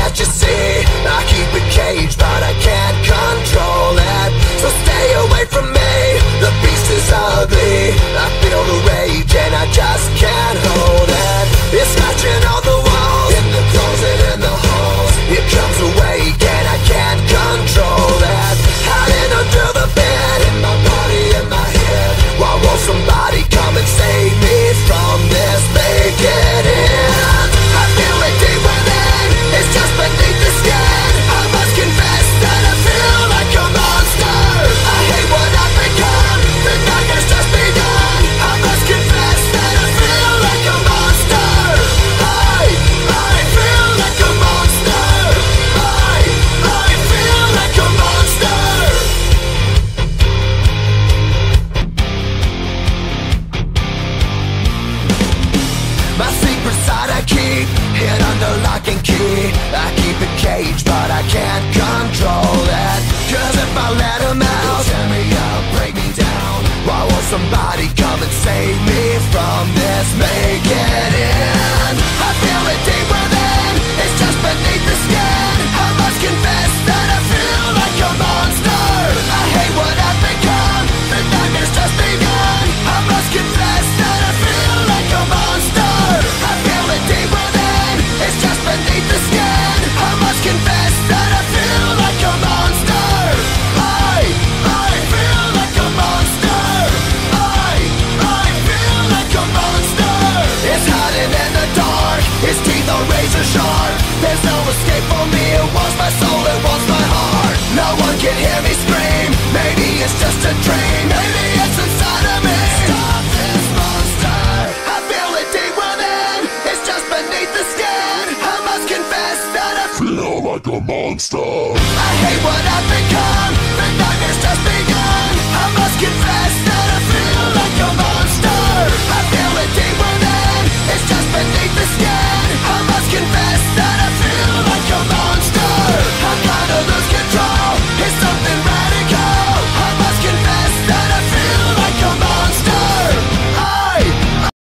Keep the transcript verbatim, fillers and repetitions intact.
that you see. I keep it caged, but I can't control it. So stay away from me, the beast is ugly. I feel the rage and I just can't hold it. It's scratching on the walls, in the closet, in the halls. It comes awake and I can't control it. Hiding under the bed, in my body, in my head. Why won't somebody come and save me from this? Make it end. I feel it deep within, it's just beneath the skin. I must confess that I feel like a monster. I hate what I've become, the nightmare's just begun. I must confess that I feel like a monster. I, I feel like a monster. I, I feel like a monster. My secret side I keep hid under lock and key. I keep it caged, but I can't control it. Cause if I let him out, he'll tear me up, break me down. Why won't somebody come and save me from this? Make it end. I feel it deep within, it's just beneath the skin. I must confess that I feel like a monster. I hate what I've become, the nightmare's just begun. I must confess that I feel like a monster. I feel it deep within, it's just beneath the skin. I must confess that I feel like a monster. I, I feel like a monster. I, I feel like a monster. It's hiding in the dark, its teeth are razor sharp. There's no escape for me, it wants my soul, it wants my heart. No one can hear me scream, maybe it's just a dream. Maybe it's inside of me. Stop this monster. I feel it deep within, it's just beneath the skin. I must confess that I feel like a monster. I hate what I